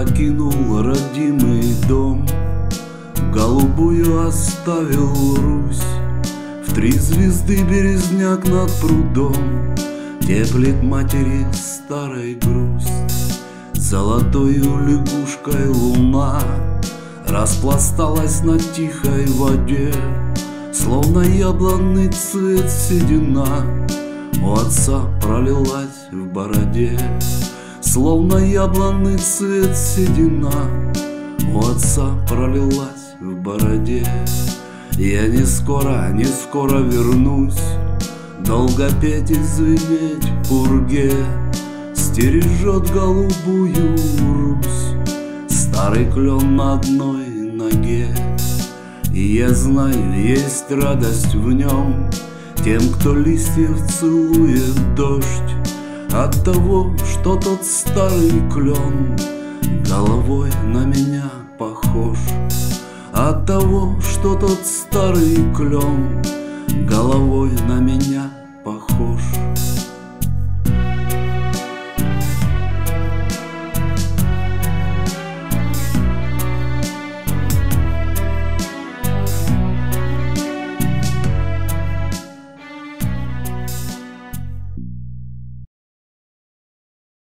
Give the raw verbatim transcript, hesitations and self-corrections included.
покинул родимый дом, голубую оставил Русь. В три звезды березняк над прудом теплит матери старой грусть. Золотою лягушкой луна распласталась на тихой воде, словно яблонный цвет седина у отца пролилась в бороде. Словно яблонный цвет седина у отца пролилась в бороде. Я не скоро, не скоро вернусь, долго петь и звенеть в пурге. Стережет голубую Русь старый клен на одной ноге. И я знаю, есть радость в нем тем, кто листьев целует дождь, от того, что тот старый клен головой на меня похож. От того, что тот старый клен головой на меня